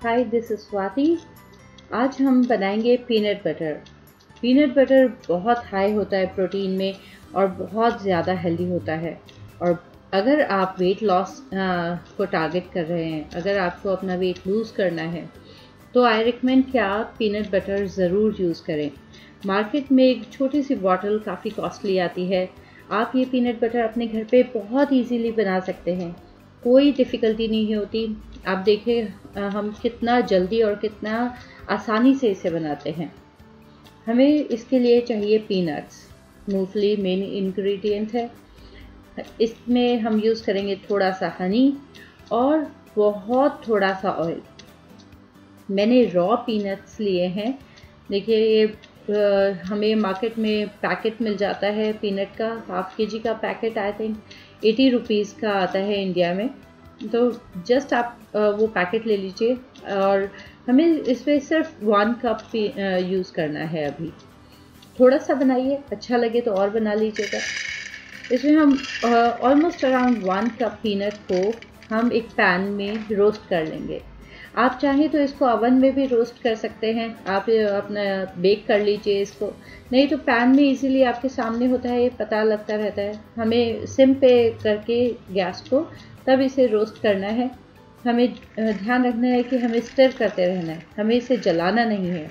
Hi, this is Swati. आज हम बनाएंगे पीनट बटर। पीनट बटर बहुत हाई होता है प्रोटीन में और बहुत ज़्यादा हेल्दी होता है। और अगर आप वेट लॉस को टारगेट कर रहे हैं, अगर आपको अपना वेट लूज़ करना है, तो आई रिकमेंड कि आप पीनट बटर ज़रूर यूज़ करें। मार्केट में एक छोटी सी बॉटल काफ़ी कॉस्टली आती है। आप ये पीनट बटर अपने घर पे बहुत इजीली बना सकते हैं, कोई डिफ़िकल्टी नहीं होती। आप देखें हम कितना जल्दी और कितना आसानी से इसे बनाते हैं। हमें इसके लिए चाहिए पीनट्स। मूंगफली मेन इंग्रेडिएंट है। इसमें हम यूज़ करेंगे थोड़ा सा हनी और बहुत थोड़ा सा ऑयल। मैंने रॉ पीनट्स लिए हैं। देखिए ये हमें मार्केट में पैकेट मिल जाता है पीनट का, हाफ के जी का पैकेट आई थिंक 80 रुपीज़ का आता है इंडिया में। तो जस्ट आप वो पैकेट ले लीजिए और हमें इसमें सिर्फ 1 कप यूज़ करना है। अभी थोड़ा सा बनाइए, अच्छा लगे तो और बना लीजिएगा। इसमें हम ऑलमोस्ट अराउंड 1 कप पीनट को हम एक पैन में रोस्ट कर लेंगे। आप चाहें तो इसको ओवन में भी रोस्ट कर सकते हैं, आप अपना बेक कर लीजिए इसको। नहीं तो पैन में इजीली आपके सामने होता है, ये पता लगता रहता है। हमें सिम पे करके गैस को तब इसे रोस्ट करना है। हमें ध्यान रखना है कि हमें स्टर करते रहना है, हमें इसे जलाना नहीं है।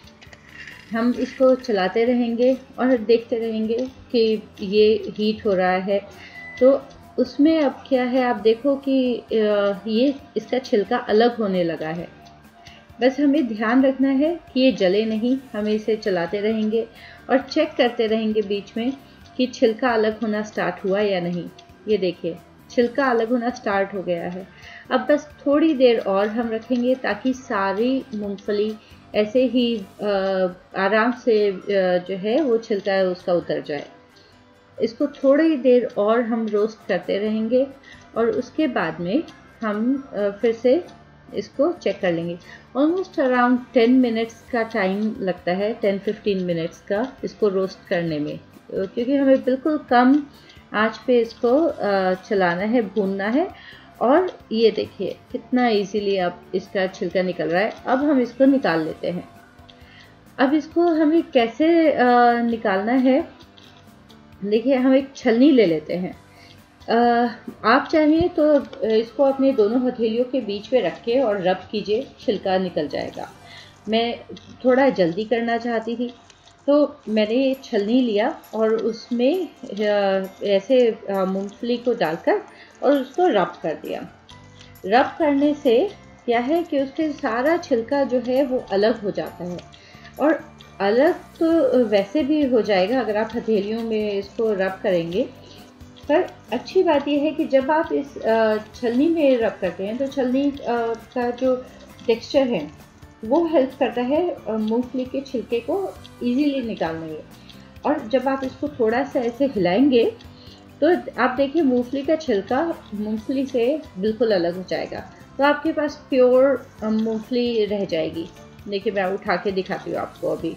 हम इसको चलाते रहेंगे और देखते रहेंगे कि ये हीट हो रहा है। तो उसमें अब क्या है, आप देखो कि ये इसका छिलका अलग होने लगा है। बस हमें ध्यान रखना है कि ये जले नहीं। हमें इसे चलाते रहेंगे और चेक करते रहेंगे बीच में कि छिलका अलग होना स्टार्ट हुआ या नहीं। ये देखिए छिलका अलग होना स्टार्ट हो गया है। अब बस थोड़ी देर और हम रखेंगे ताकि सारी मूंगफली ऐसे ही आराम से जो है वो छिलका उसका उतर जाए। इसको थोड़ी देर और हम रोस्ट करते रहेंगे और उसके बाद में हम फिर से इसको चेक कर लेंगे। ऑलमोस्ट अराउंड 10 मिनट्स का टाइम लगता है, 10-15 मिनट्स का इसको रोस्ट करने में, क्योंकि हमें बिल्कुल कम आंच पे इसको चलाना है, भूनना है। और ये देखिए कितना इजीली अब इसका छिलका निकल रहा है। अब हम इसको निकाल लेते हैं। अब इसको हमें कैसे निकालना है, देखिए हम एक छलनी ले लेते हैं। आप चाहिए तो इसको अपने दोनों हथेलियों के बीच में रख के और रब कीजिए, छिलका निकल जाएगा। मैं थोड़ा जल्दी करना चाहती थी तो मैंने ये छलनी लिया और उसमें ऐसे मूंगफली को डालकर और उसको रब कर दिया। रब करने से क्या है कि उसके सारा छिलका जो है वो अलग हो जाता है। और अलग तो वैसे भी हो जाएगा अगर आप हथेलियों में इसको रब करेंगे, पर अच्छी बात यह है कि जब आप इस छलनी में रब करते हैं तो छलनी का जो टेक्सचर है वो हेल्प करता है मूंगफली के छिलके को इजीली निकालने में। और जब आप इसको थोड़ा सा ऐसे हिलाएंगे तो आप देखिए मूंगफली का छिलका मूंगफली से बिल्कुल अलग हो जाएगा। तो आपके पास प्योर मूंगफली रह जाएगी। देखिए मैं उठा के दिखाती हूँ आपको अभी।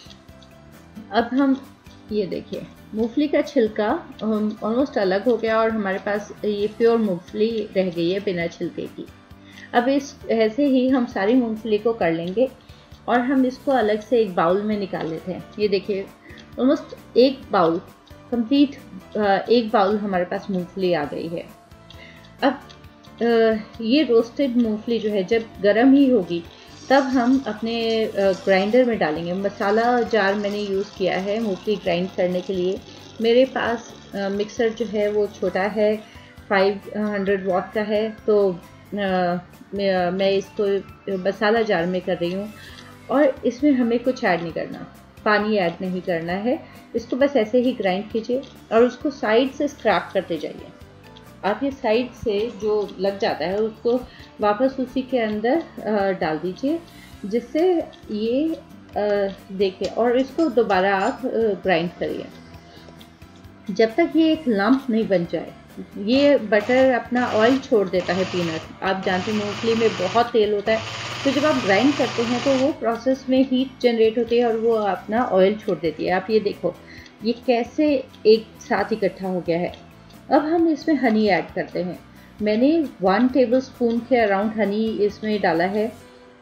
अब हम ये देखिए मूंगफली का छिलका ऑलमोस्ट अलग हो गया और हमारे पास ये प्योर मूंगफली रह गई है बिना छिलके की। अब इस ऐसे ही हम सारी मूंगफली को कर लेंगे और हम इसको अलग से एक बाउल में निकाल लेते हैं। ये देखिए ऑलमोस्ट एक बाउल कंप्लीट, एक बाउल हमारे पास मूंगफली आ गई है। अब ये रोस्टेड मूंगफली जो है जब गर्म ही होगी तब हम अपने ग्राइंडर में डालेंगे। मसाला जार मैंने यूज़ किया है मूंगफली ग्राइंड करने के लिए। मेरे पास मिक्सर जो है वो छोटा है, 500 वॉट का है। तो मैं इसको मसाला जार में कर रही हूँ और इसमें हमें कुछ ऐड नहीं करना, पानी ऐड नहीं करना है। इसको बस ऐसे ही ग्राइंड कीजिए और उसको साइड से स्क्रैप करते जाइए। आप ये साइड से जो लग जाता है उसको वापस उसी के अंदर डाल दीजिए, जिससे ये देखिए, और इसको दोबारा आप ग्राइंड करिए जब तक ये एक लंप नहीं बन जाए। ये बटर अपना ऑयल छोड़ देता है पीनट, आप जानते हैं मूंगफली में बहुत तेल होता है। तो जब आप ग्राइंड करते हैं तो वो प्रोसेस में हीट जनरेट होती है और वो अपना ऑयल छोड़ देती है। आप ये देखो ये कैसे एक साथ इकट्ठा हो गया है। अब हम इसमें हनी ऐड करते हैं। मैंने 1 टेबलस्पून के अराउंड हनी इसमें डाला है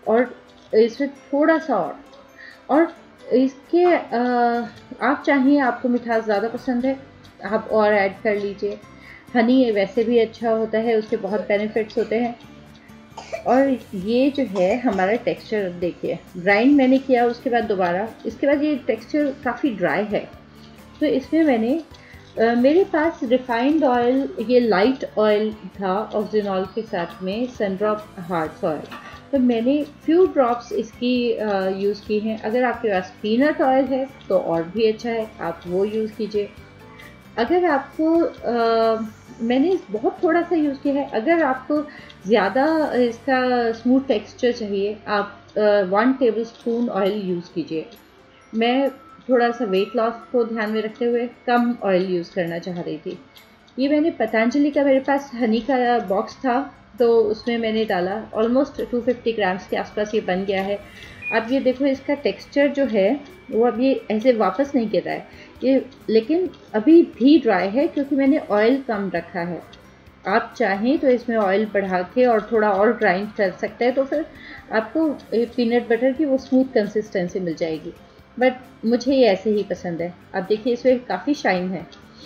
और इसमें थोड़ा सा और इसके आप चाहिए, आपको मिठास ज़्यादा पसंद है आप और ऐड कर लीजिए। हनी वैसे भी अच्छा होता है, उसके बहुत बेनिफिट्स होते हैं। और ये जो है हमारा टेक्सचर देखिए, ग्राइंड मैंने किया उसके बाद दोबारा, इसके बाद ये टेक्सचर काफ़ी ड्राई है। तो इसमें मैंने मेरे पास रिफाइंड ऑयल, ये लाइट ऑयल था ऑक्सीनॉल के साथ में सनड्रॉप हार्ट्स ऑयल, तो मैंने फ्यू ड्रॉप्स इसकी यूज़ की हैं। अगर आपके पास पीनट ऑयल है तो और भी अच्छा है, आप वो यूज़ कीजिए। अगर आपको मैंने बहुत थोड़ा सा यूज़ किया है, अगर आपको ज़्यादा इसका स्मूथ टेक्सचर चाहिए आप 1 टेबल स्पून ऑयल यूज़ कीजिए। मैं थोड़ा सा वेट लॉस को ध्यान में रखते हुए कम ऑयल यूज़ करना चाह रही थी। ये मैंने पतंजलि का, मेरे पास हनी का बॉक्स था तो उसमें मैंने डाला, ऑलमोस्ट 250 ग्राम्स के आसपास ये बन गया है। अब ये देखो इसका टेक्सचर जो है वो अब ये ऐसे वापस नहीं गिर रहा है ये, लेकिन अभी भी ड्राई है क्योंकि मैंने ऑयल कम रखा है। आप चाहें तो इसमें ऑयल बढ़ा के और थोड़ा और ग्राइंड कर सकते हैं, तो फिर आपको पीनट बटर की वो स्मूथ कंसिस्टेंसी मिल जाएगी। बट मुझे ये ऐसे ही पसंद है। अब देखिए इसमें काफ़ी शाइन है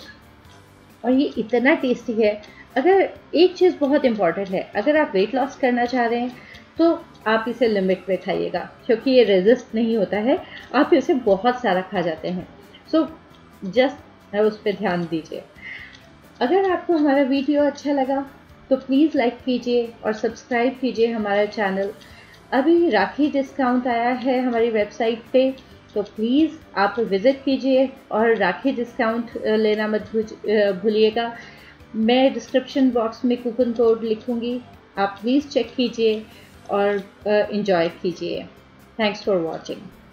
और ये इतना टेस्टी है। अगर एक चीज़ बहुत इम्पॉर्टेंट है, अगर आप वेट लॉस करना चाह रहे हैं तो आप इसे लिमिट में खाइएगा, क्योंकि ये रेजिस्ट नहीं होता है, आप इसे बहुत सारा खा जाते हैं। सो जस्ट उस पर ध्यान दीजिए। अगर आपको हमारा वीडियो अच्छा लगा तो प्लीज़ लाइक कीजिए और सब्सक्राइब कीजिए हमारा चैनल। अभी राखी डिस्काउंट आया है हमारी वेबसाइट पे, तो प्लीज़ आप विज़िट कीजिए और राखी डिस्काउंट लेना मत भूलिएगा। मैं डिस्क्रिप्शन बॉक्स में कूपन कोड लिखूँगी, आप प्लीज़ चेक कीजिए और एंजॉय कीजिए। Thanks for watching.